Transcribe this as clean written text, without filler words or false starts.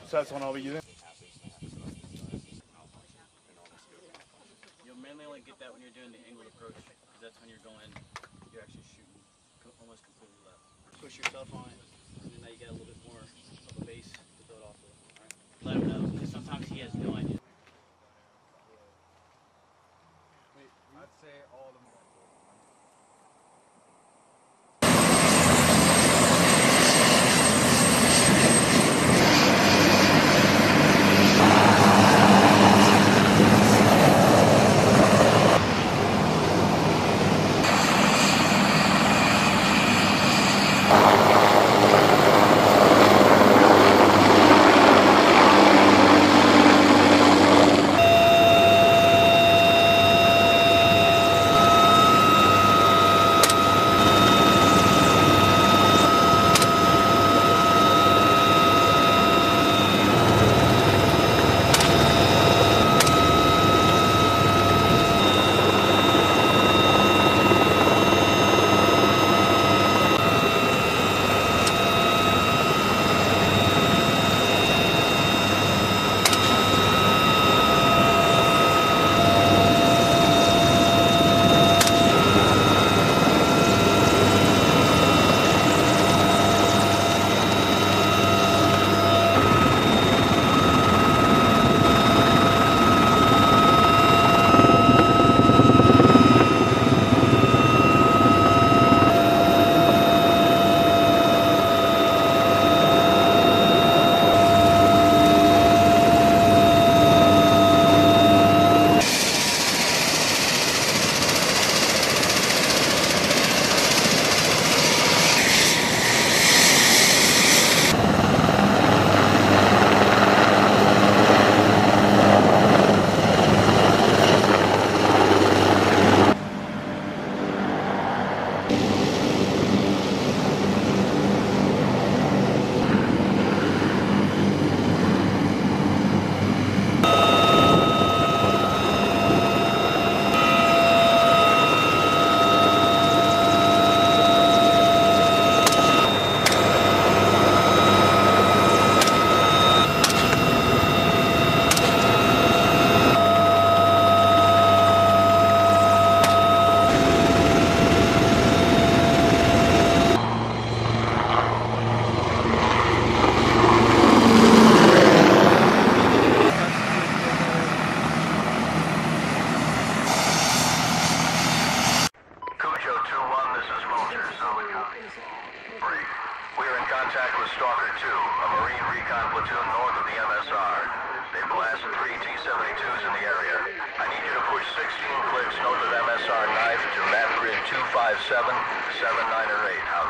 So that's when I'll be using. You'll mainly only get that when you're doing the angled approach, because that's when you're actually shooting almost completely left. Push yourself on it, and then now you get a little bit more of a base to build off of. All right? Let him know, because sometimes he has no idea. I'd say all the more. Stalker 2, a Marine recon platoon north of the MSR. They blasted 3 T-72s in the area. I need you to push 16 clicks north of MSR knife to map grid 257, 79 or 8. How's